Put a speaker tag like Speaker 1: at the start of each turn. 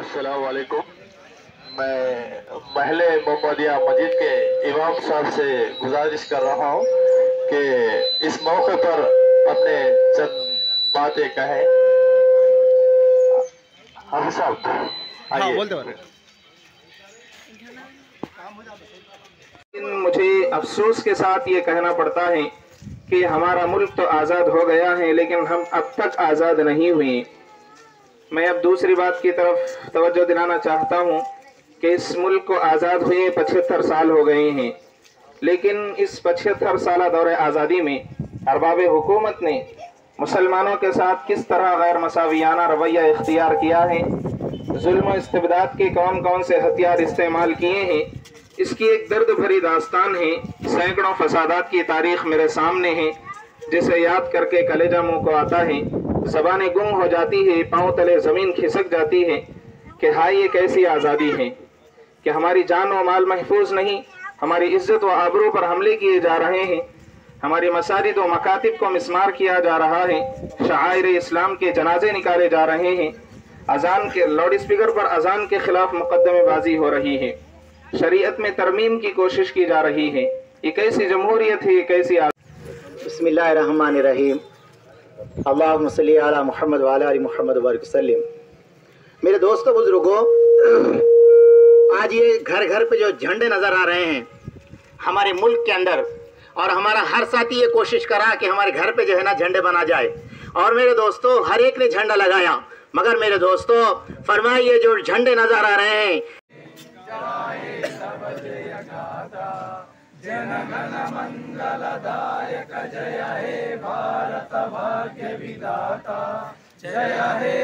Speaker 1: अस्सलाम वालेकुम। मैं महले मोहम्मदिया मस्जिद के इमाम साहब से गुजारिश कर रहा हूँ कि इस मौके पर अपने चंद बातें कहें। हाफिज साहब आइए।
Speaker 2: बोलते बारे।
Speaker 3: मुझे अफसोस के साथ ये कहना पड़ता है कि हमारा मुल्क तो आज़ाद हो गया है, लेकिन हम अब तक आज़ाद नहीं हुए। मैं अब दूसरी बात की तरफ तवज्जो दिलाना चाहता हूँ कि इस मुल्क को आज़ाद हुए 75 साल हो गए हैं, लेकिन इस 75 साल दौरे आज़ादी में अरबाब हुकूमत ने मुसलमानों के साथ किस तरह गैर मसावियाना रवैया इख्तियार किया है, जुल्म और इस्तिबदाद के कौन कौन से हथियार इस्तेमाल किए हैं, इसकी एक दर्द भरी दास्तान है। सैकड़ों फसादात की तारीख मेरे सामने है, जिसे याद करके कलेजा मुंह को आता है, ज़बानें गुम हो जाती है, पाँव तले ज़मीन खिसक जाती है कि हाय ये कैसी आज़ादी है कि हमारी जान व माल महफूज नहीं, हमारी इज्जत व आबरू पर हमले किए जा रहे हैं, हमारी मसाजिद व मकातिब को मिस्मार किया जा रहा है, शाआइर इस्लाम के जनाजे निकाले जा रहे हैं, अजान के लाउड स्पीकर पर अजान के खिलाफ मुकदमेबाजी हो रही है, शरीयत में तरमीम की कोशिश की जा रही है। ये कैसी जमहूरियत है, ये कैसी
Speaker 4: बिस्मिल्लाहिर्रहमानिर्रहीम। अल्लाहुम्मा सल्ली अला मुहम्मद व अला आलि मुहम्मद व बारिक वसल्लिम। मेरे दोस्तों बुजुर्गों, आज ये घर घर पे जो झंडे नज़र आ रहे हैं हमारे मुल्क के अंदर, और हमारा हर साथी ये कोशिश करा कि हमारे घर पे जो है ना झंडे बना जाए, और मेरे दोस्तों हर एक ने झंडा लगाया, मगर मेरे दोस्तों फरमाइए जो झंडे नज़र आ रहे हैं
Speaker 5: जनगण मंगलदायक जय हे भारत भाग्य विधाता, जय हे